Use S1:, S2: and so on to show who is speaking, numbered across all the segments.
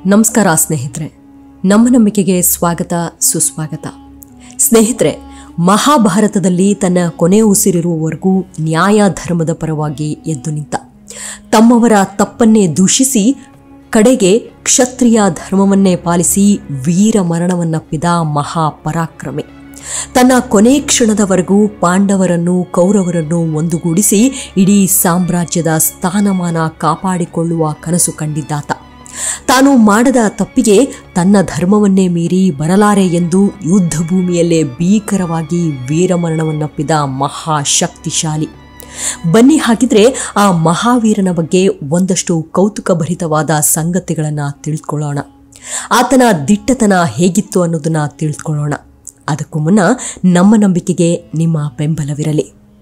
S1: ನಮಸ್ಕಾರ ಸ್ನೇಹಿತರೆ, ನಮ್ಮ ನಂಬಿಕೆಗೆ ಸ್ವಾಗತ ಸುಸ್ವಾಗತ. ಸ್ನೇಹಿತರೆ, ಮಹಾಭಾರತದಲ್ಲಿ ತನ್ನ ಕೊನೆ ಉಸಿರಿರುವವರೆಗೂ ನ್ಯಾಯ ಧರ್ಮದ ಪರವಾಗಿ ಎದ್ದು ನಿಂತ, ತಮ್ಮವರ ತಪ್ಪನ್ನೇ ದೂಷಿಸಿ ಕಡೆಗೆ ಕ್ಷತ್ರಿಯ ಧರ್ಮವನ್ನೇ ಪಾಲಿಸಿ ವೀರ ಮರಣವನ್ನಪ್ಪಿದ ಮಹಾಪರಾಕ್ರಮಿ. ತನ್ನ ಕೊನೆ ಕ್ಷಣದವರೆಗೂ ಪಾಂಡವರನ್ನು ಕೌರವರನ್ನು ಒಂದುಗೂಡಿಸಿ ಇಡೀ ಸಾಮ್ರಾಜ್ಯದ ಸ್ಥಾನಮಾನ ಕಾಪಾಡಿಕೊಳ್ಳುವ ಕನಸು ಕಂಡಿದ್ದಾತ. ತಾನು ಮಾಡದ ತಪ್ಪಿಗೆ ತನ್ನ ಧರ್ಮವನ್ನೇ ಮೀರಿ ಬರಲಾರೆ ಎಂದು ಯುದ್ಧ ಭೂಮಿಯಲ್ಲೇ ಭೀಕರವಾಗಿ ವೀರಮರಣವನ್ನಪ್ಪಿದ ಮಹಾಶಕ್ತಿಶಾಲಿ. ಬನ್ನಿ ಹಾಗಿದ್ರೆ ಆ ಮಹಾವೀರನ ಬಗ್ಗೆ ಒಂದಷ್ಟು ಕೌತುಕಭರಿತವಾದ ಸಂಗತಿಗಳನ್ನು ತಿಳ್ಕೊಳ್ಳೋಣ. ಆತನ ದಿಟ್ಟತನ ಹೇಗಿತ್ತು ಅನ್ನೋದನ್ನ ತಿಳ್ಕೊಳ್ಳೋಣ. ಅದಕ್ಕೂ ಮುನ್ನ ನಮ್ಮ ನಂಬಿಕೆಗೆ ನಿಮ್ಮ ಬೆಂಬಲವಿರಲಿ.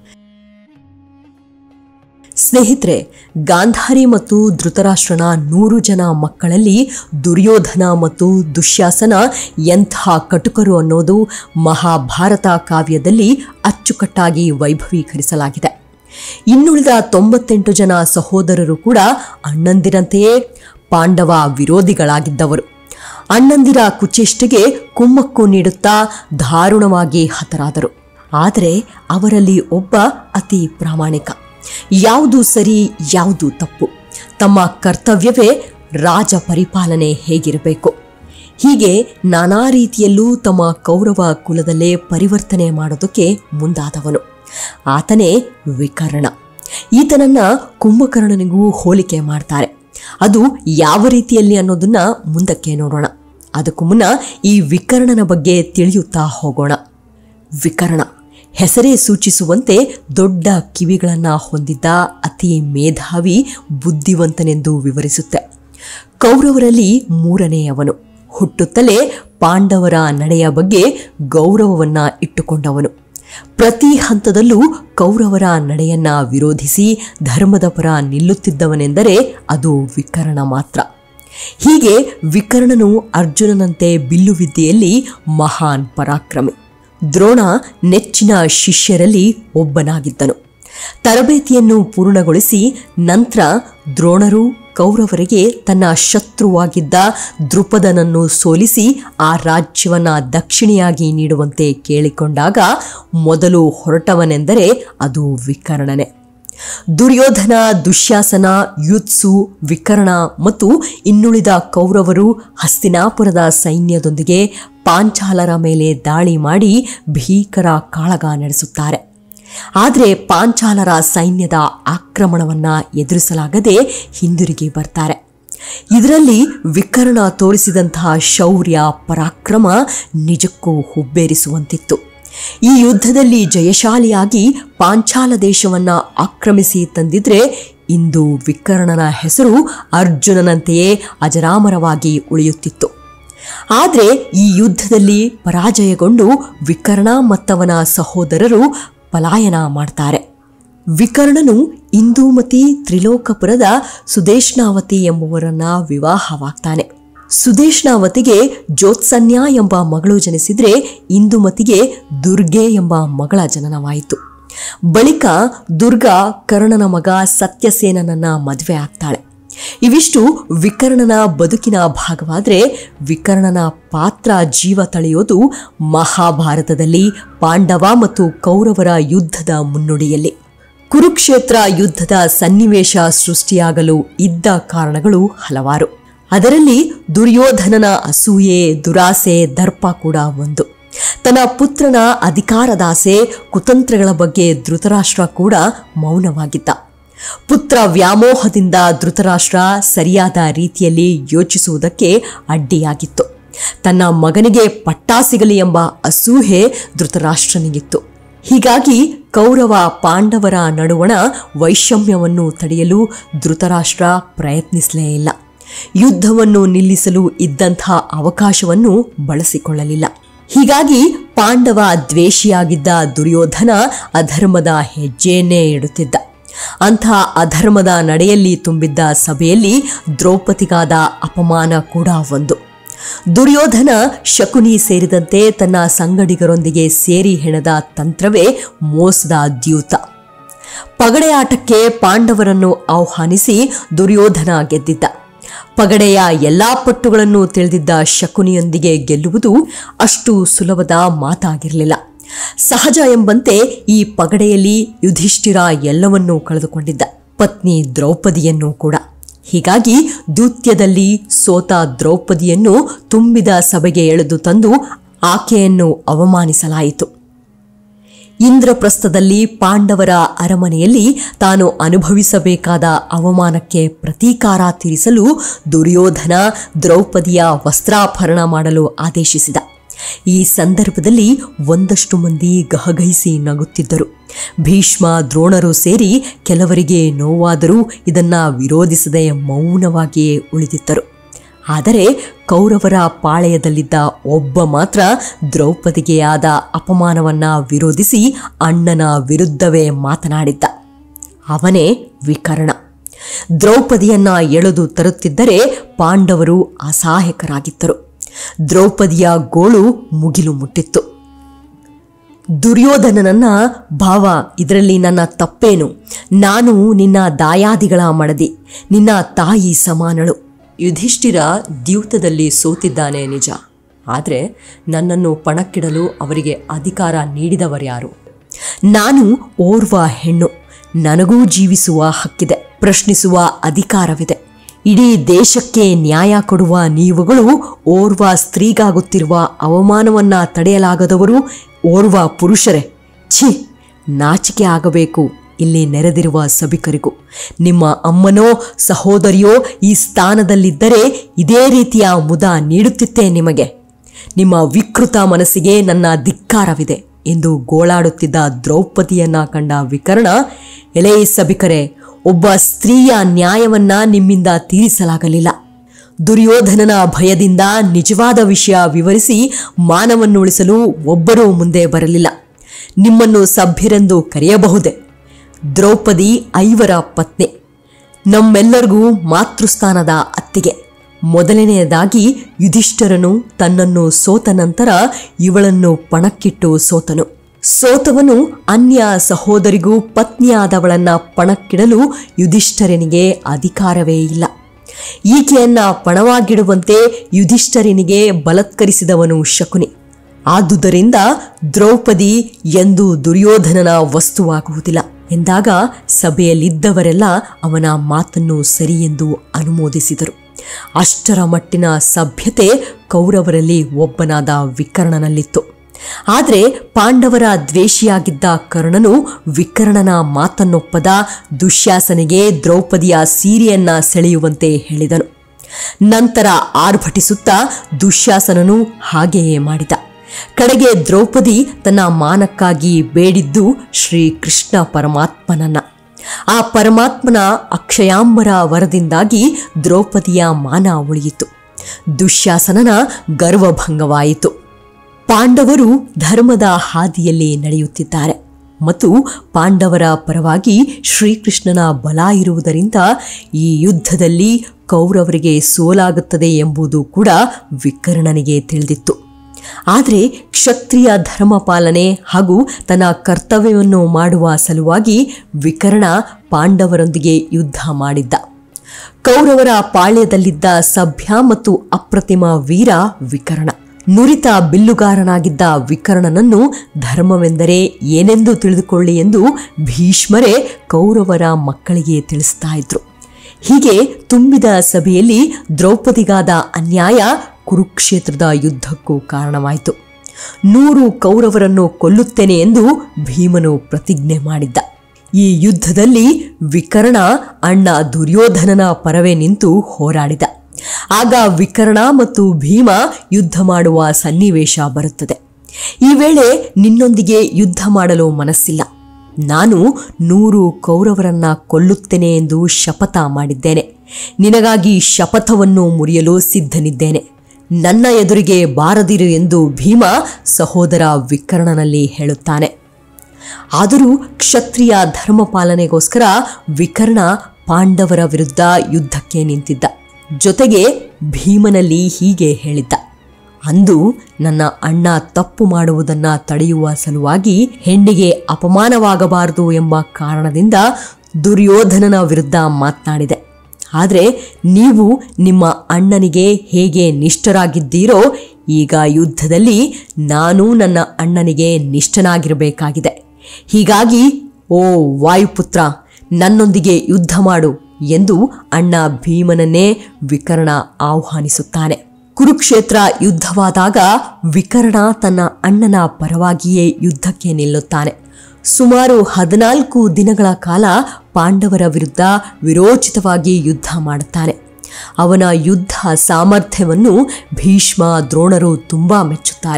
S1: ಸ್ನೇಹಿತರೆ, ಗಾಂಧಾರಿ ಮತ್ತು ಧೃತರಾಷ್ಟ್ರನ 100 ಜನ ಮಕ್ಕಳಲ್ಲಿ ದುರ್ಯೋಧನ ಮತ್ತು ದುಶ್ಯಾಸನ ಎಂಥ ಕಟುಕರು ಅನ್ನೋದು ಮಹಾಭಾರತ ಕಾವ್ಯದಲ್ಲಿ ಅಚ್ಚುಕಟ್ಟಾಗಿ ವೈಭವೀಕರಿಸಲಾಗಿದೆ. ಇನ್ನುಳಿದ 98 ಜನ ಸಹೋದರರು ಕೂಡ ಅಣ್ಣಂದಿರಂತೆಯೇ ಪಾಂಡವ ವಿರೋಧಿಗಳಾಗಿದ್ದವರು. ಅಣ್ಣಂದಿರ ಕುಚೇಷ್ಟೆಗೆ ಕುಮ್ಮಕ್ಕು ನೀಡುತ್ತಾ ದಾರುಣವಾಗಿ ಹತರಾದರು. ಆದರೆ ಅವರಲ್ಲಿ ಒಬ್ಬ ಅತಿ ಪ್ರಾಮಾಣಿಕ. ಯಾವುದು ಸರಿ ಯಾವುದು ತಪ್ಪು, ತಮ್ಮ ಕರ್ತವ್ಯವೇ ರಾಜ ಪರಿಪಾಲನೆ ಹೇಗಿರಬೇಕು, ಹೀಗೆ ನಾನಾ ರೀತಿಯಲ್ಲೂ ತಮ್ಮ ಕೌರವ ಕುಲದಲ್ಲೇ ಪರಿವರ್ತನೆ ಮಾಡೋದಕ್ಕೆ ಮುಂದಾದವನು. ಆತನೇ ವಿಕರ್ಣ. ಈತನನ್ನ ಕುಂಭಕರ್ಣನಿಗೂ ಹೋಲಿಕೆ ಮಾಡ್ತಾರೆ. ಅದು ಯಾವ ರೀತಿಯಲ್ಲಿ ಅನ್ನೋದನ್ನ ಮುಂದಕ್ಕೆ ನೋಡೋಣ. ಅದಕ್ಕೂ ಮುನ್ನ ಈ ವಿಕರ್ಣನ ಬಗ್ಗೆ ತಿಳಿಯುತ್ತಾ ಹೋಗೋಣ. ವಿಕರ್ಣ ಹೆಸರೇ ಸೂಚಿಸುವಂತೆ ದೊಡ್ಡ ಕಿವಿಗಳನ್ನು ಹೊಂದಿದ್ದ ಅತಿ ಮೇಧಾವಿ ಬುದ್ಧಿವಂತನೆಂದು ವಿವರಿಸುತ್ತೆ. ಕೌರವರಲ್ಲಿ 3ನೇಯವನು. ಹುಟ್ಟುತ್ತಲೇ ಪಾಂಡವರ ನಡೆಯ ಬಗ್ಗೆ ಗೌರವವನ್ನ ಇಟ್ಟುಕೊಂಡವನು. ಪ್ರತಿ ಹಂತದಲ್ಲೂ ಕೌರವರ ನಡೆಯನ್ನ ವಿರೋಧಿಸಿ ಧರ್ಮದ ಪರ ನಿಲ್ಲುತ್ತಿದ್ದವನೆಂದರೆ ಅದು ವಿಕರ್ಣ ಮಾತ್ರ. ಹೀಗೆ ವಿಕರ್ಣನು ಅರ್ಜುನನಂತೆ ಬಿಲ್ಲುವಿದ್ಯೆಯಲ್ಲಿ ಮಹಾನ್ ಪರಾಕ್ರಮಿ. ದ್ರೋಣ ನೆಚ್ಚಿನ ಶಿಷ್ಯರಲ್ಲಿ ಒಬ್ಬನಾಗಿದ್ದನು. ತರಬೇತಿಯನ್ನು ಪೂರ್ಣಗೊಳಿಸಿ ನಂತರ ದ್ರೋಣರು ಕೌರವರಿಗೆ ತನ್ನ ಶತ್ರುವಾಗಿದ್ದ ದೃಪದನನ್ನು ಸೋಲಿಸಿ ಆ ರಾಜ್ಯವನ್ನ ದಕ್ಷಿಣೆಯಾಗಿ ನೀಡುವಂತೆ ಕೇಳಿಕೊಂಡಾಗ ಮೊದಲು ಹೊರಟವನೆಂದರೆ ಅದು ವಿಕರ್ಣನೇ. ದುರ್ಯೋಧನ, ದುಶ್ಯಾಸನ, ಯುತ್ಸು, ವಿಕರ್ಣ ಮತ್ತು ಇನ್ನುಳಿದ ಕೌರವರು ಹಸ್ತಿನಾಪುರದ ಸೈನ್ಯದೊಂದಿಗೆ ಪಾಂಚಾಲರ ಮೇಲೆ ದಾಳಿ ಮಾಡಿ ಭೀಕರ ಕಾಳಗ ನಡೆಸುತ್ತಾರೆ. ಆದರೆ ಪಾಂಚಾಲರ ಸೈನ್ಯದ ಆಕ್ರಮಣವನ್ನ ಎದುರಿಸಲಾಗದೆ ಹಿಂದಿರುಗಿ ಬರ್ತಾರೆ. ಇದರಲ್ಲಿ ವಿಕರ್ಣ ತೋರಿಸಿದಂತಹ ಶೌರ್ಯ ಪರಾಕ್ರಮ ನಿಜಕ್ಕೂ ಹುಬ್ಬೇರಿಸುವಂತಿತ್ತು. ಈ ಯುದ್ಧದಲ್ಲಿ ಜಯಶಾಲಿಯಾಗಿ ಪಾಂಚಾಲ ದೇಶವನ್ನ ಆಕ್ರಮಿಸಿ ತಂದಿದ್ರೆ ಇಂದು ವಿಕರ್ಣನ ಹೆಸರು ಅರ್ಜುನನಂತೆಯೇ ಅಜರಾಮರವಾಗಿ ಉಳಿಯುತ್ತಿತ್ತು. ಆದರೆ ಈ ಯುದ್ಧದಲ್ಲಿ ಪರಾಜಯಗೊಂಡು ವಿಕರ್ಣ ಮತ್ತವನ ಸಹೋದರರು ಪಲಾಯನ ಮಾಡ್ತಾರೆ. ವಿಕರ್ಣನು ಇಂದೂಮತಿ ತ್ರಿಲೋಕಪುರದ ಸುದೇಶ್ನಾವತಿ ಎಂಬುವರನ್ನ ವಿವಾಹವಾಗ್ತಾನೆ. ಸುದೇಶ್ನಾವತಿಗೆ ಜ್ಯೋತ್ಸನ್ಯ ಎಂಬ ಮಗಳು ಜನಿಸಿದ್ರೆ ಇಂದುಮತಿಗೆ ದುರ್ಗೆ ಎಂಬ ಮಗಳ ಜನನವಾಯಿತು. ಬಳಿಕ ದುರ್ಗಾ ಕರ್ಣನ ಮಗ ಸತ್ಯಸೇನನನ್ನ ಮದುವೆ ಆಗ್ತಾಳೆ. ಇವಿಷ್ಟು ವಿಕರ್ಣನ ಬದುಕಿನ ಭಾಗವಾದರೆ ವಿಕರ್ಣನ ಪಾತ್ರ ಜೀವ ತಳೆಯೋದು ಮಹಾಭಾರತದಲ್ಲಿ ಪಾಂಡವ ಮತ್ತು ಕೌರವರ ಯುದ್ಧದ ಮುನ್ನುಡಿಯಲ್ಲಿ. ಕುರುಕ್ಷೇತ್ರ ಯುದ್ಧದ ಸನ್ನಿವೇಶ ಸೃಷ್ಟಿಯಾಗಲು ಇದ್ದ ಕಾರಣಗಳು ಹಲವಾರು. ಅದರಲ್ಲಿ ದುರ್ಯೋಧನನ ಅಸೂಯೆ, ದುರಾಸೆ, ದರ್ಪ ಕೂಡ ಒಂದು. ತನ್ನ ಪುತ್ರನ ಅಧಿಕಾರದಾಸೆ, ಕುತಂತ್ರಗಳ ಬಗ್ಗೆ ಧೃತರಾಷ್ಟ್ರ ಕೂಡ ಮೌನವಾಗಿದ್ದ. ಪುತ್ರ ವ್ಯಾಮೋಹದಿಂದ ಧೃತರಾಷ್ಟ್ರ ಸರಿಯಾದ ರೀತಿಯಲ್ಲಿ ಯೋಚಿಸುವುದಕ್ಕೆ ಅಡ್ಡಿಯಾಗಿತ್ತು. ತನ್ನ ಮಗನಿಗೆ ಪಟ್ಟ ಸಿಗಲಿ ಎಂಬ ಅಸೂಹೆ ಧೃತರಾಷ್ಟ್ರನಿಗಿತ್ತು. ಹೀಗಾಗಿ ಕೌರವ ಪಾಂಡವರ ನಡುವಣ ವೈಷಮ್ಯವನ್ನು ತಡೆಯಲು ಧೃತರಾಷ್ಟ್ರ ಪ್ರಯತ್ನಿಸಲೇ ಇಲ್ಲ. ಯುದ್ಧವನ್ನು ನಿಲ್ಲಿಸಲು ಇದ್ದಂಥ ಅವಕಾಶವನ್ನು ಬಳಸಿಕೊಳ್ಳಲಿಲ್ಲ. ಹೀಗಾಗಿ ಪಾಂಡವ ದ್ವೇಷಿಯಾಗಿದ್ದ ದುರ್ಯೋಧನ ಅಧರ್ಮದ ಹೆಜ್ಜೆಯನ್ನೇ ಇಡುತ್ತಿದ್ದ. ಅಂಥ ಅಧರ್ಮದ ನಡೆಯಲ್ಲಿ ತುಂಬಿದ್ದ ಸಭೆಯಲ್ಲಿ ದ್ರೌಪದಿಗಾದ ಅಪಮಾನ ಕೂಡ ಒಂದು. ದುರ್ಯೋಧನ ಶಕುನಿ ಸೇರಿದಂತೆ ತನ್ನ ಸಂಗಡಿಗರೊಂದಿಗೆ ಸೇರಿ ಹೆಣೆದ ತಂತ್ರವೇ ಮೋಸದ ದ್ಯೂತ. ಪಗಡೆ ಆಟಕ್ಕೆ ಪಾಂಡವರನ್ನು ಆಹ್ವಾನಿಸಿ ದುರ್ಯೋಧನ ಗೆದ್ದಿದ್ದ. ಪಗಡೆಯ ಎಲ್ಲಾ ಪಟ್ಟುಗಳನ್ನು ತಿಳಿದಿದ್ದ ಶಕುನಿಯೊಂದಿಗೆ ಗೆಲ್ಲುವುದು ಅಷ್ಟು ಸುಲಭದ ಮಾತಾಗಿರಲಿಲ್ಲ. ಸಹಜ ಎಂಬಂತೆ ಈ ಪಗಡೆಯಲ್ಲಿ ಯುಧಿಷ್ಠಿರ ಎಲ್ಲವನ್ನೂ ಕಳೆದುಕೊಂಡಿದ್ದ, ಪತ್ನಿ ದ್ರೌಪದಿಯನ್ನು ಕೂಡ. ಹೀಗಾಗಿ ದ್ಯೂತ್ಯದಲ್ಲಿ ಸೋತ ದ್ರೌಪದಿಯನ್ನು ತುಂಬಿದ ಸಭೆಗೆ ಎಳೆದು ತಂದು ಆಕೆಯನ್ನು ಅವಮಾನಿಸಲಾಯಿತು. ಇಂದ್ರಪ್ರಸ್ಥದಲ್ಲಿ ಪಾಂಡವರ ಅರಮನೆಯಲ್ಲಿ ತಾನು ಅನುಭವಿಸಬೇಕಾದ ಅವಮಾನಕ್ಕೆ ಪ್ರತೀಕಾರ ತೀರಿಸಲು ದುರ್ಯೋಧನ ದ್ರೌಪದಿಯ ವಸ್ತ್ರಾಪಹರಣ ಮಾಡಲು ಆದೇಶಿಸಿದ. ಈ ಸಂದರ್ಭದಲ್ಲಿ ಒಂದಷ್ಟು ಮಂದಿ ಗಹಗಹಿಸಿ ನಗುತ್ತಿದ್ದರು. ಭೀಷ್ಮ ದ್ರೋಣರು ಸೇರಿ ಕೆಲವರಿಗೆ ನೋವಾದರೂ ಇದನ್ನು ವಿರೋಧಿಸದೆ ಮೌನವಾಗಿಯೇ ಉಳಿದಿದ್ದರು. ಆದರೆ ಕೌರವರ ಪಾಳೆಯದಲ್ಲಿದ್ದ ಒಬ್ಬ ಮಾತ್ರ ದ್ರೌಪದಿಗೆ ಆದ ಅಪಮಾನವನ್ನು ವಿರೋಧಿಸಿ ಅಣ್ಣನ ವಿರುದ್ಧವೇ ಮಾತನಾಡಿದ್ದ. ಅವನೇ ವಿಕರ್ಣ. ದ್ರೌಪದಿಯನ್ನ ಎಳೆದು ತರುತ್ತಿದ್ದರೆ ಪಾಂಡವರು ಅಸಹಾಯಕರಾಗಿದ್ದರು. ದ್ರೌಪದಿಯ ಗೋಳು ಮುಗಿಲು ಮುಟ್ಟಿತ್ತು. ದುರ್ಯೋಧನನನ್ನ, ಭಾವ, ಇದರಲ್ಲಿ ನನ್ನ ತಪ್ಪೇನು? ನಾನು ನಿನ್ನ ದಾಯಾದಿಗಳ ಮಡದಿ, ನಿನ್ನ ತಾಯಿ ಸಮಾನಳು. ಯುಧಿಷ್ಠಿರ ದ್ಯೂತದಲ್ಲಿ ಸೋತಿದ್ದಾನೆ ನಿಜ, ಆದರೆ ನನ್ನನ್ನು ಪಣಕ್ಕಿಡಲು ಅವರಿಗೆ ಅಧಿಕಾರ ನೀಡಿದವರ್ಯಾರು? ನಾನು ಓರ್ವ ಹೆಣ್ಣು, ನನಗೂ ಜೀವಿಸುವ ಹಕ್ಕಿದೆ, ಪ್ರಶ್ನಿಸುವ ಅಧಿಕಾರವಿದೆ. ಇಡೀ ದೇಶಕ್ಕೆ ನ್ಯಾಯ ಕೊಡುವ ನೀವುಗಳು ಓರ್ವ ಸ್ತ್ರೀಗಾಗುತ್ತಿರುವ ಅವಮಾನವನ್ನು ತಡೆಯಲಾಗದವರು ಓರ್ವ ಪುರುಷರೇ. ಛೀ, ನಾಚಿಕೆ ಆಗಬೇಕು ಇಲ್ಲಿ ನೆರೆದಿರುವ ಸಭಿಕರಿಗೂ. ನಿಮ್ಮ ಅಮ್ಮನೋ ಸಹೋದರಿಯೋ ಈ ಸ್ಥಾನದಲ್ಲಿದ್ದರೆ ಇದೇ ರೀತಿಯ ಮುದ ನೀಡುತ್ತಿತ್ತೇ ನಿಮಗೆ. ನಿಮ್ಮ ವಿಕೃತ ಮನಸ್ಸಿಗೆ ನನ್ನ ಧಿಕ್ಕಾರವಿದೆ ಎಂದು ಗೋಳಾಡುತ್ತಿದ್ದ ದ್ರೌಪದಿಯನ್ನ ಕಂಡ ವಿಕರ್ಣ, ಎಲೇ ಸಭಿಕರೇ, ಒಬ್ಬ ಸ್ತ್ರೀಯ ನ್ಯಾಯವನ್ನ ನಿಮ್ಮಿಂದ ತೀರಿಸಲಾಗಲಿಲ್ಲ. ದುರ್ಯೋಧನನ ಭಯದಿಂದ ನಿಜವಾದ ವಿಷಯ ವಿವರಿಸಿ ಮಾನವನ್ನು ಉಳಿಸಲು ಒಬ್ಬರೂ ಮುಂದೆ ಬರಲಿಲ್ಲ. ನಿಮ್ಮನ್ನು ಸಭ್ಯರೆಂದು ಕರೆಯಬಹುದೇ? ದ್ರೌಪದಿ 5 ಪತ್ನಿ, ನಮ್ಮೆಲ್ಲರಿಗೂ ಮಾತೃಸ್ಥಾನದ ಅತ್ತಿಗೆ. ಮೊದಲನೆಯದಾಗಿ ಯುಧಿಷ್ಠಿರನು ತನ್ನನ್ನು ಸೋತ ನಂತರ ಇವಳನ್ನು ಪಣಕ್ಕಿಟ್ಟು ಸೋತನು. ಸೋತವನು ಅನ್ಯ ಸಹೋದರಿಗೂ ಪತ್ನಿಯಾದವಳನ್ನ ಪಣಕ್ಕಿಡಲು ಯುಧಿಷ್ಠಿರನಿಗೆ ಅಧಿಕಾರವೇ ಇಲ್ಲ. ಈಕೆಯನ್ನ ಪಣವಾಗಿಡುವಂತೆ ಯುಧಿಷ್ಠಿರನಿಗೆ ಬಲತ್ಕರಿಸಿದವನು ಶಕುನಿ. ಆದುದರಿಂದ ದ್ರೌಪದಿ ಎಂದು ದುರ್ಯೋಧನನ ವಸ್ತುವಾಗುವುದಿಲ್ಲ ಎಂದಾಗ ಸಭೆಯಲ್ಲಿದ್ದವರೆಲ್ಲ ಅವನ ಮಾತನ್ನು ಸರಿಯೆಂದು ಅನುಮೋದಿಸಿದರು. ಅಷ್ಟರ ಮಟ್ಟಿನ ಸಭ್ಯತೆ ಕೌರವರಲ್ಲಿ ಒಬ್ಬನಾದ ವಿಕರ್ಣನಲ್ಲಿತ್ತು. ಆದರೆ ಪಾಂಡವರ ದ್ವೇಷಿಯಾಗಿದ್ದ ಕರ್ಣನು ವಿಕರ್ಣನ ಮಾತನ್ನೊಪ್ಪದ ದುಶ್ಯಾಸನಿಗೆ ದ್ರೌಪದಿಯ ಸೀರೆಯನ್ನ ಸೆಳೆಯುವಂತೆ ಹೇಳಿದನು. ನಂತರ ಆರ್ಭಟಿಸುತ್ತಾ ದುಶ್ಯಾಸನನು ಹಾಗೆಯೇ ಮಾಡಿದ. ಕಡೆಗೆ ದ್ರೌಪದಿ ತನ್ನ ಮಾನಕ್ಕಾಗಿ ಬೇಡಿದ್ದು ಶ್ರೀಕೃಷ್ಣ ಪರಮಾತ್ಮನನ್ನ. ಆ ಪರಮಾತ್ಮನ ಅಕ್ಷಯಾಂಬರ ವರದಿಂದಾಗಿ ದ್ರೌಪದಿಯ ಮಾನ ಉಳಿಯಿತು. ದುಶ್ಯಾಸನನ ಗರ್ವಭಂಗವಾಯಿತು. ಪಾಂಡವರು ಧರ್ಮದ ಹಾದಿಯಲ್ಲಿ ನಡೆಯುತ್ತಿದ್ದಾರೆ ಮತ್ತು ಪಾಂಡವರ ಪರವಾಗಿ ಶ್ರೀಕೃಷ್ಣನ ಬಲ ಇರುವುದರಿಂದ ಈ ಯುದ್ಧದಲ್ಲಿ ಕೌರವರಿಗೆ ಸೋಲಾಗುತ್ತದೆ ಎಂಬುದು ಕೂಡ ವಿಕರ್ಣನಿಗೆ ತಿಳಿದಿತ್ತು. ಆದರೆ ಕ್ಷತ್ರಿಯ ಧರ್ಮ ಪಾಲನೆ ಹಾಗೂ ತನ್ನ ಕರ್ತವ್ಯವನ್ನು ಮಾಡುವ ಸಲುವಾಗಿ ವಿಕರ್ಣ ಪಾಂಡವರೊಂದಿಗೆ ಯುದ್ಧ ಮಾಡಿದ್ದ. ಕೌರವರ ಪಾಳ್ಯದಲ್ಲಿದ್ದ ಸಭ್ಯ ಮತ್ತು ಅಪ್ರತಿಮ ವೀರ ವಿಕರ್ಣ. ನುರಿತ ಬಿಲ್ಲುಗಾರನಾಗಿದ್ದ ವಿಕರ್ಣನನ್ನು ಧರ್ಮವೆಂದರೆ ಏನೆಂದು ತಿಳಿದುಕೊಳ್ಳಿ ಎಂದು ಭೀಷ್ಮರೇ ಕೌರವರ ಮಕ್ಕಳಿಗೆ ತಿಳಿಸ್ತಾ ಇದ್ರು. ಹೀಗೆ ತುಂಬಿದ ಸಭೆಯಲ್ಲಿ ದ್ರೌಪದಿಗಾದ ಅನ್ಯಾಯ ಕುರುಕ್ಷೇತ್ರದ ಯುದ್ಧಕ್ಕೂ ಕಾರಣವಾಯಿತು. 100 ಕೌರವರನ್ನು ಕೊಲ್ಲುತ್ತೇನೆ ಎಂದು ಭೀಮನು ಪ್ರತಿಜ್ಞೆ ಮಾಡಿದ್ದ. ಈ ಯುದ್ಧದಲ್ಲಿ ವಿಕರ್ಣ ಅಣ್ಣ ದುರ್ಯೋಧನನ ಪರವೇ ನಿಂತು ಹೋರಾಡಿದ. ಆಗ ವಿಕರ್ಣ ಮತ್ತು ಭೀಮ ಯುದ್ಧ ಮಾಡುವ ಸನ್ನಿವೇಶ ಬರುತ್ತದೆ. ಈ ವೇಳೆ ನಿನ್ನೊಂದಿಗೆ ಯುದ್ಧ ಮಾಡಲು ಮನಸ್ಸಿಲ್ಲ. ನಾನು 100 ಕೌರವರನ್ನ ಕೊಲ್ಲುತ್ತೇನೆ ಎಂದು ಶಪಥ ಮಾಡಿದ್ದೇನೆ. ನಿನಗಾಗಿ ಶಪಥವನ್ನು ಮುರಿಯಲು ಸಿದ್ಧನಿದ್ದೇನೆ. ನನ್ನ ಎದುರಿಗೆ ಬಾರದಿರು ಎಂದು ಭೀಮ ಸಹೋದರ ವಿಕರ್ಣನಲ್ಲಿ ಹೇಳುತ್ತಾನೆ. ಆದರೂ ಕ್ಷತ್ರಿಯ ಧರ್ಮ ಪಾಲನೆಗೋಸ್ಕರ ವಿಕರ್ಣ ಪಾಂಡವರ ವಿರುದ್ಧ ಯುದ್ಧಕ್ಕೆ ನಿಂತಿದ್ದ. ಜೊತೆಗೆ ಭೀಮನಲ್ಲಿ ಹೀಗೆ ಹೇಳಿದ್ದ: ಅಂದು ನನ್ನ ಅಣ್ಣ ತಪ್ಪು ಮಾಡುವುದನ್ನು ತಡೆಯುವ ಸಲುವಾಗಿ ಹೆಣ್ಣಿಗೆ ಅಪಮಾನವಾಗಬಾರದು ಎಂಬ ಕಾರಣದಿಂದ ದುರ್ಯೋಧನನ ವಿರುದ್ಧ ಮಾತನಾಡಿದೆ. ಆದರೆ ನೀವು ನಿಮ್ಮ ಅಣ್ಣನಿಗೆ ಹೇಗೆ ನಿಷ್ಠರಾಗಿದ್ದೀರೋ ಈಗ ಯುದ್ಧದಲ್ಲಿ ನಾನು ನನ್ನ ಅಣ್ಣನಿಗೆ ನಿಷ್ಠನಾಗಿರಬೇಕಾಗಿದೆ. ಹೀಗಾಗಿ ಓ ವಾಯುಪುತ್ರ, ನನ್ನೊಂದಿಗೆ ಯುದ್ಧ ಮಾಡು ಎಂದು ಅಣ್ಣ ಭೀಮನನ್ನೇ ವಿಕರ್ಣ ಆಹ್ವಾನಿಸುತ್ತಾನೆ. ಕುರುಕ್ಷೇತ್ರ ಯುದ್ಧವಾದಾಗ ವಿಕರ್ಣ ತನ್ನ ಅಣ್ಣನ ಪರವಾಗಿಯೇ ಯುದ್ಧಕ್ಕೆ ನಿಲ್ಲುತ್ತಾನೆ. ಸುಮಾರು 14 ದಿನಗಳ ಕಾಲ ಪಾಂಡವರ ವಿರುದ್ಧ ವಿರೋಚಿತವಾಗಿ ಯುದ್ಧ ಮಾಡುತ್ತಾನೆ. ಅವನ ಯುದ್ಧ ಸಾಮರ್ಥ್ಯವನ್ನು ಭೀಷ್ಮ ದ್ರೋಣರು ತುಂಬ ಮೆಚ್ಚುತ್ತಾರೆ.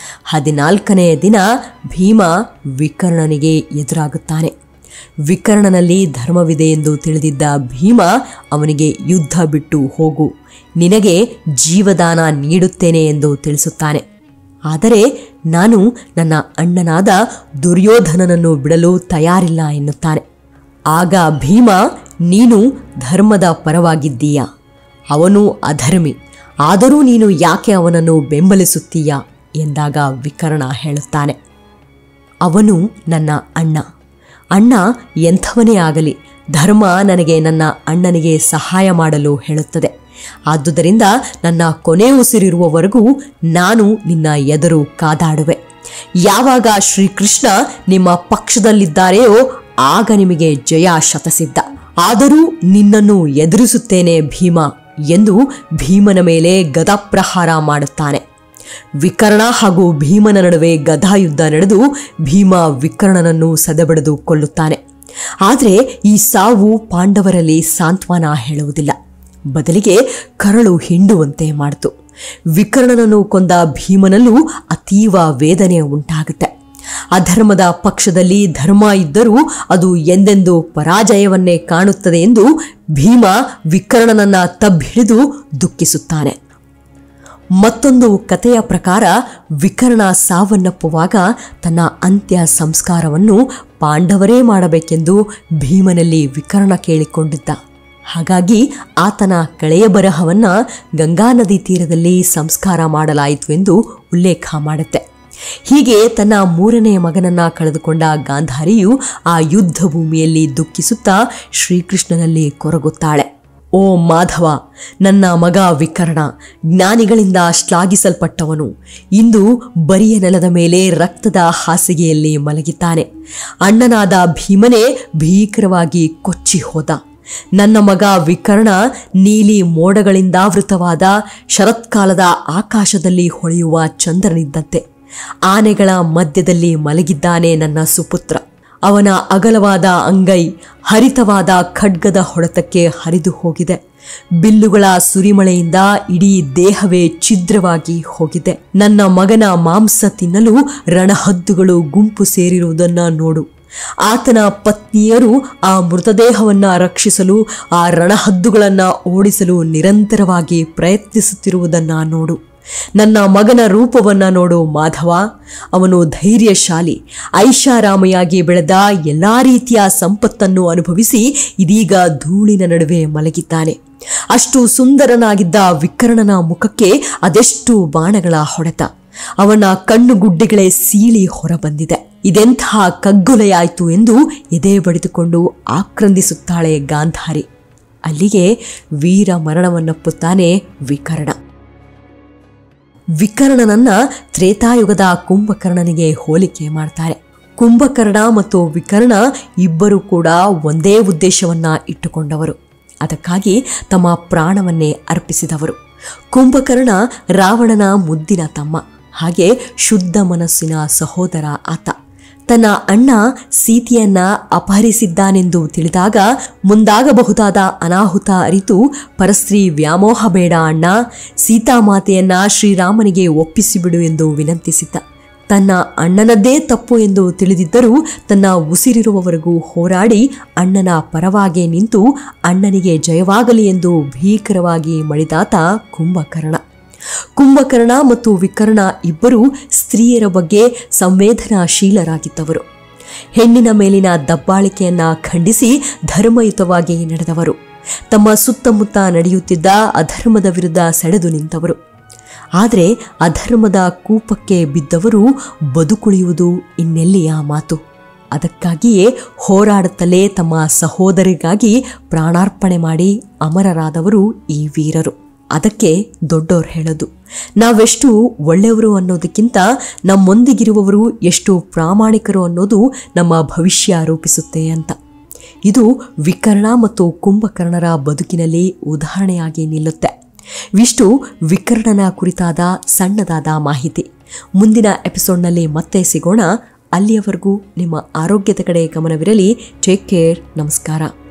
S1: 14ನೆಯ ದಿನ ಭೀಮ ವಿಕರ್ಣನಿಗೆ ಎದುರಾಗುತ್ತಾನೆ. ವಿಕರ್ಣನಲ್ಲಿ ಧರ್ಮವಿದೆ ಎಂದು ತಿಳಿದಿದ್ದ ಭೀಮ ಅವನಿಗೆ ಯುದ್ಧ ಬಿಟ್ಟು ಹೋಗು, ನಿನಗೆ ಜೀವದಾನ ನೀಡುತ್ತೇನೆ ಎಂದು ತಿಳಿಸುತ್ತಾನೆ. ಆದರೆ ನಾನು ನನ್ನ ಅಣ್ಣನಾದ ದುರ್ಯೋಧನನನ್ನು ಬಿಡಲು ತಯಾರಿಲ್ಲ ಎನ್ನುತ್ತಾನೆ. ಆಗ ಭೀಮ, ನೀನು ಧರ್ಮದ ಪರವಾಗಿದ್ದೀಯಾ, ಅವನು ಅಧರ್ಮಿ, ಆದರೂ ನೀನು ಯಾಕೆ ಅವನನ್ನು ಬೆಂಬಲಿಸುತ್ತೀಯಾ ಎಂದಾಗ ವಿಕರ್ಣ ಹೇಳುತ್ತಾನೆ, ಅವನು ನನ್ನ ಅಣ್ಣ. ಅಣ್ಣ ಎಂಥವನೇ ಆಗಲಿ ಧರ್ಮ ನನಗೆ ನನ್ನ ಅಣ್ಣನಿಗೆ ಸಹಾಯ ಮಾಡಲು ಹೇಳುತ್ತದೆ. ಆದುದರಿಂದ ನನ್ನ ಕೊನೆ ಉಸಿರಿರುವವರೆಗೂ ನಾನು ನಿನ್ನ ಎದುರು ಕಾದಾಡುವೆ. ಯಾವಾಗ ಶ್ರೀಕೃಷ್ಣ ನಿಮ್ಮ ಪಕ್ಷದಲ್ಲಿದ್ದಾರೆಯೋ ಆಗ ನಿಮಗೆ ಜಯ ಶತಸಿದ್ಧ. ಆದರೂ ನಿನ್ನನ್ನು ಎದುರಿಸುತ್ತೇನೆ ಭೀಮ ಎಂದು ಭೀಮನ ಮೇಲೆ ಗದಾಪ್ರಹಾರ ಮಾಡುತ್ತಾನೆ. ವಿಕರ್ಣ ಹಾಗೂ ಭೀಮನ ನಡುವೆ ಗದಾಯುದ್ಧ ನಡೆದು ಭೀಮ ವಿಕರ್ಣನನ್ನು ಸದೆಬಡಿದು ಕೊಲ್ಲುತ್ತಾನೆ. ಆದರೆ ಈ ಸಾವು ಪಾಂಡವರಲ್ಲಿ ಸಾಂತ್ವನ ಹೇಳುವುದಿಲ್ಲ, ಬದಲಿಗೆ ಕರಳು ಹಿಂಡುವಂತೆ ಮಾಡಿತು. ವಿಕರ್ಣನನ್ನು ಕೊಂದ ಭೀಮನಲ್ಲೂ ಅತೀವ ವೇದನೆ ಉಂಟಾಗುತ್ತೆ. ಅಧರ್ಮದ ಪಕ್ಷದಲ್ಲಿ ಧರ್ಮ ಇದ್ದರೂ ಅದು ಎಂದೆಂದೂ ಪರಾಜಯವನ್ನೇ ಕಾಣುತ್ತದೆ ಎಂದು ಭೀಮ ವಿಕರ್ಣನನ್ನ ತಬ್ಬಿಡಿದು ದುಃಖಿಸುತ್ತಾನೆ. ಮತ್ತೊಂದು ಕಥೆಯ ಪ್ರಕಾರ ವಿಕರ್ಣ ಸಾವನ್ನಪ್ಪುವಾಗ ತನ್ನ ಅಂತ್ಯ ಸಂಸ್ಕಾರವನ್ನು ಪಾಂಡವರೇ ಮಾಡಬೇಕೆಂದು ಭೀಮನಲ್ಲಿ ವಿಕರ್ಣ ಕೇಳಿಕೊಂಡಿದ್ದ. ಹಾಗಾಗಿ ಆತನ ಕಳೆಯ ಬರಹವನ್ನು ಗಂಗಾ ನದಿ ತೀರದಲ್ಲಿ ಸಂಸ್ಕಾರ ಮಾಡಲಾಯಿತು ಎಂದು ಉಲ್ಲೇಖ ಮಾಡುತ್ತೆ. ಹೀಗೆ ತನ್ನ 3ನೇ ಮಗನನ್ನ ಕಳೆದುಕೊಂಡ ಗಾಂಧಾರಿಯು ಆ ಯುದ್ಧ ಭೂಮಿಯಲ್ಲಿ ದುಃಖಿಸುತ್ತಾ ಶ್ರೀಕೃಷ್ಣನಲ್ಲಿ ಕೊರಗುತ್ತಾಳೆ. ಓ ಮಾಧವ, ನನ್ನ ಮಗ ವಿಕರ್ಣ ಜ್ಞಾನಿಗಳಿಂದ ಶ್ಲಾಘಿಸಲ್ಪಟ್ಟವನು ಇಂದು ಬರಿಯ ನೆಲದ ಮೇಲೆ ರಕ್ತದ ಹಾಸಿಗೆಯಲ್ಲಿ ಮಲಗಿದ್ದಾನೆ. ಅಣ್ಣನಾದ ಭೀಮನೇ ಭೀಕರವಾಗಿ ಕೊಚ್ಚಿ ಹೋದ. ನನ್ನ ಮಗ ವಿಕರ್ಣ ನೀಲಿ ಮೋಡಗಳಿಂದಾವೃತವಾದ ಶರತ್ಕಾಲದ ಆಕಾಶದಲ್ಲಿ ಹೊಳೆಯುವ ಚಂದ್ರನಿದ್ದಂತೆ ಆನೆಗಳ ಮಧ್ಯದಲ್ಲಿ ಮಲಗಿದ್ದಾನೆ ನನ್ನ ಸುಪುತ್ರ. ಅವನ ಅಗಲವಾದ ಅಂಗೈ ಹರಿತವಾದ ಖಡ್ಗದ ಹೊಡೆತಕ್ಕೆ ಹರಿದು ಹೋಗಿದೆ. ಬಿಲ್ಲುಗಳ ಸುರಿಮಳೆಯಿಂದ ಇಡೀ ದೇಹವೇ ಛಿದ್ರವಾಗಿ ಹೋಗಿದೆ. ನನ್ನ ಮಗನ ಮಾಂಸ ತಿನ್ನಲು ರಣಹದ್ದುಗಳು ಗುಂಪು ಸೇರಿರುವುದನ್ನು ನೋಡು. ಆತನ ಪತ್ನಿಯರು ಆ ಮೃತದೇಹವನ್ನು ರಕ್ಷಿಸಲು ಆ ರಣಹದ್ದುಗಳನ್ನು ಓಡಿಸಲು ನಿರಂತರವಾಗಿ ಪ್ರಯತ್ನಿಸುತ್ತಿರುವುದನ್ನು ನೋಡು. ನನ್ನ ಮಗನ ರೂಪವನ್ನು ನೋಡು ಮಾಧವ. ಅವನು ಧೈರ್ಯಶಾಲಿ, ಐಷಾರಾಮಿಯಾಗಿ ಬೆಳೆದ ಎಲ್ಲ ರೀತಿಯ ಸಂಪತ್ತನ್ನು ಅನುಭವಿಸಿ ಇದೀಗ ಧೂಳಿನ ನಡುವೆ ಮಲಗಿದ್ದಾನೆ. ಅಷ್ಟು ಸುಂದರನಾಗಿದ್ದ ವಿಕರ್ಣನ ಮುಖಕ್ಕೆ ಅದೆಷ್ಟು ಬಾಣಗಳ ಹೊಡೆತ. ಅವನ ಕಣ್ಣುಗುಡ್ಡೆಗಳೇ ಸೀಳಿ ಹೊರಬಂದಿದೆ. ಇದೆಂಥ ಕಗ್ಗೊಲೆಯಾಯಿತು ಎಂದು ಎದೆ ಬಡಿದುಕೊಂಡು ಆಕ್ರಂದಿಸುತ್ತಾಳೆ ಗಾಂಧಾರಿ. ಅಲ್ಲಿಗೆ ವೀರ ಮರಣವನ್ನಪ್ಪುತ್ತಾನೆ ವಿಕರ್ಣ. ವಿಕರ್ಣನನ್ನ ತ್ರೇತಾಯುಗದ ಕುಂಭಕರ್ಣನಿಗೆ ಹೋಲಿಕೆ ಮಾಡ್ತಾರೆ. ಕುಂಭಕರ್ಣ ಮತ್ತು ವಿಕರ್ಣ ಇಬ್ಬರು ಕೂಡ ಒಂದೇ ಉದ್ದೇಶವನ್ನ ಇಟ್ಟುಕೊಂಡವರು. ಅದಕ್ಕಾಗಿ ತಮ್ಮ ಪ್ರಾಣವನ್ನೇ ಅರ್ಪಿಸಿದವರು. ಕುಂಭಕರ್ಣ ರಾವಣನ ಮುದ್ದಿನ ತಮ್ಮ, ಹಾಗೆ ಶುದ್ಧ ಮನಸ್ಸಿನ ಸಹೋದರ ಆತ. ತನ್ನ ಅಣ್ಣ ಸೀತೆಯನ್ನ ಅಪಹರಿಸಿದ್ದಾನೆಂದು ತಿಳಿದಾಗ ಮುಂದಾಗಬಹುದಾದ ಅನಾಹುತ ಅರಿತು ಪರಸ್ತ್ರೀ ವ್ಯಾಮೋಹ ಬೇಡ ಅಣ್ಣ, ಸೀತಾಮಾತೆಯನ್ನ ಶ್ರೀರಾಮನಿಗೆ ಒಪ್ಪಿಸಿಬಿಡು ಎಂದು ವಿನಂತಿಸಿದ್ದ. ತನ್ನ ಅಣ್ಣನದ್ದೇ ತಪ್ಪು ಎಂದು ತಿಳಿದಿದ್ದರೂ ತನ್ನ ಉಸಿರಿರುವವರೆಗೂ ಹೋರಾಡಿ ಅಣ್ಣನ ಪರವಾಗಿ ನಿಂತು ಅಣ್ಣನಿಗೆ ಜಯವಾಗಲಿ ಎಂದು ಭೀಕರವಾಗಿ ಮಡಿದಾತ ಕುಂಭಕರ್ಣ. ಕುಂಭಕರ್ಣ ಮತ್ತು ವಿಕರ್ಣ ಇಬ್ಬರೂ ಸ್ತ್ರೀಯರ ಬಗ್ಗೆ ಸಂವೇದನಾಶೀಲರಾಗಿದ್ದವರು. ಹೆಣ್ಣಿನ ಮೇಲಿನ ದಬ್ಬಾಳಿಕೆಯನ್ನ ಖಂಡಿಸಿ ಧರ್ಮಯುತವಾಗಿ ನಡೆದವರು. ತಮ್ಮ ಸುತ್ತಮುತ್ತ ನಡೆಯುತ್ತಿದ್ದ ಅಧರ್ಮದ ವಿರುದ್ಧ ಸೆಳೆದು ನಿಂತವರು. ಆದರೆ ಅಧರ್ಮದ ಕೂಪಕ್ಕೆ ಬಿದ್ದವರು ಬದುಕುಳಿಯುವುದು ಇನ್ನೆಲ್ಲಿಯ ಮಾತು. ಅದಕ್ಕಾಗಿಯೇ ಹೋರಾಡುತ್ತಲೇ ತಮ್ಮ ಸಹೋದರಿಗಾಗಿ ಪ್ರಾಣಾರ್ಪಣೆ ಮಾಡಿ ಅಮರರಾದವರು ಈ ವೀರರು. ಅದಕ್ಕೆ ದೊಡ್ಡೋರು ಹೇಳೋದು, ನಾವೆಷ್ಟು ಒಳ್ಳೆಯವರು ಅನ್ನೋದಕ್ಕಿಂತ ನಮ್ಮೊಂದಿಗಿರುವವರು ಎಷ್ಟು ಪ್ರಾಮಾಣಿಕರು ಅನ್ನೋದು ನಮ್ಮ ಭವಿಷ್ಯ ರೂಪಿಸುತ್ತೆ ಅಂತ. ಇದು ವಿಕರ್ಣ ಮತ್ತು ಕುಂಭಕರ್ಣರ ಬದುಕಿನಲ್ಲಿ ಉದಾಹರಣೆಯಾಗಿ ನಿಲ್ಲುತ್ತೆ. ಇವಿಷ್ಟು ವಿಕರ್ಣನ ಕುರಿತಾದ ಸಣ್ಣದಾದ ಮಾಹಿತಿ. ಮುಂದಿನ ಎಪಿಸೋಡ್ನಲ್ಲಿ ಮತ್ತೆ ಸಿಗೋಣ. ಅಲ್ಲಿಯವರೆಗೂ ನಿಮ್ಮ ಆರೋಗ್ಯದ ಕಡೆ ಗಮನವಿರಲಿ. Take care. ನಮಸ್ಕಾರ.